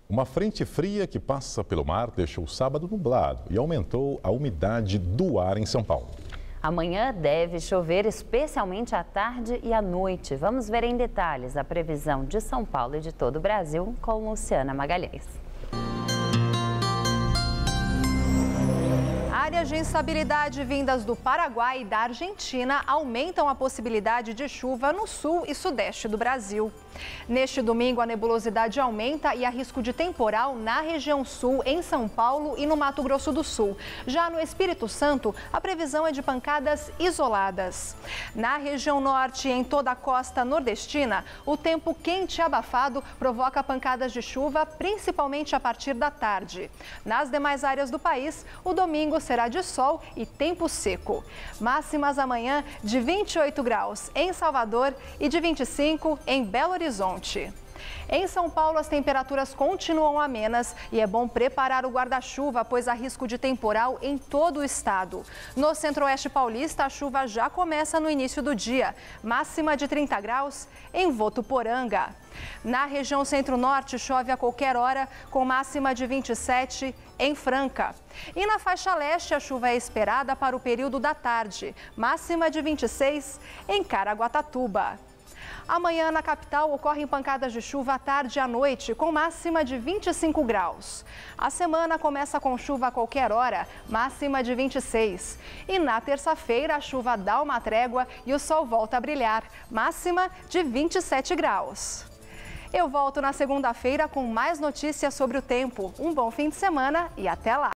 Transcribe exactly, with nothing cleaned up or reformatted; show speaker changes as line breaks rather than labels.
Uma frente fria que passa pelo mar deixou o sábado nublado e aumentou a umidade do ar em São Paulo.
Amanhã deve chover, especialmente à tarde e à noite. Vamos ver em detalhes a previsão de São Paulo e de todo o Brasil com Luciana Magalhães.
Áreas de instabilidade vindas do Paraguai e da Argentina aumentam a possibilidade de chuva no sul e sudeste do Brasil. Neste domingo, a nebulosidade aumenta e há risco de temporal na região sul, em São Paulo e no Mato Grosso do Sul. Já no Espírito Santo, a previsão é de pancadas isoladas. Na região norte e em toda a costa nordestina, o tempo quente e abafado provoca pancadas de chuva, principalmente a partir da tarde. Nas demais áreas do país, o domingo será de sol e tempo seco. Máximas amanhã de vinte e oito graus em Salvador e de vinte e cinco em Belo Horizonte. Em São Paulo, as temperaturas continuam amenas e é bom preparar o guarda-chuva, pois há risco de temporal em todo o estado. No centro-oeste paulista, a chuva já começa no início do dia, máxima de trinta graus em Votuporanga. Na região centro-norte, chove a qualquer hora, com máxima de vinte e sete em Franca. E na faixa leste, a chuva é esperada para o período da tarde, máxima de vinte e seis em Caraguatatuba. Amanhã, na capital, ocorrem pancadas de chuva à tarde e à noite, com máxima de vinte e cinco graus. A semana começa com chuva a qualquer hora, máxima de vinte e seis. E na terça-feira, a chuva dá uma trégua e o sol volta a brilhar, máxima de vinte e sete graus. Eu volto na segunda-feira com mais notícias sobre o tempo. Um bom fim de semana e até lá!